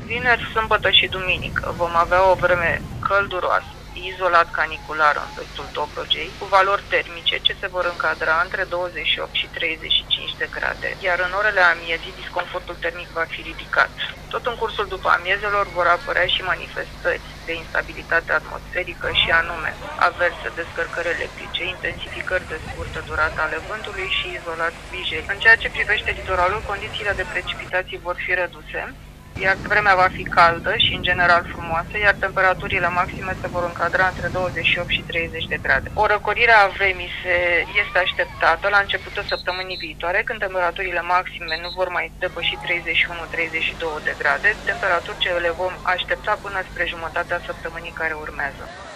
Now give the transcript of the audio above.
Vineri, sâmbătă și duminică vom avea o vreme călduroasă, izolat canicular în vestul Dobrogei, cu valori termice ce se vor încadra între 28 și 35 de grade, iar în orele amiezii disconfortul termic va fi ridicat. Tot în cursul după amiezelor vor apărea și manifestări de instabilitate atmosferică și anume averse, descărcări electrice, intensificări de scurtă durată ale vântului și izolat vijeli. În ceea ce privește litoralul, condițiile de precipitații vor fi reduse, iar vremea va fi caldă și în general frumoasă, iar temperaturile maxime se vor încadra între 28 și 30 de grade. O răcorire a vremii este așteptată la începutul săptămânii viitoare, când temperaturile maxime nu vor mai depăși 31-32 de grade, temperaturi ce le vom aștepta până spre jumătatea săptămânii care urmează.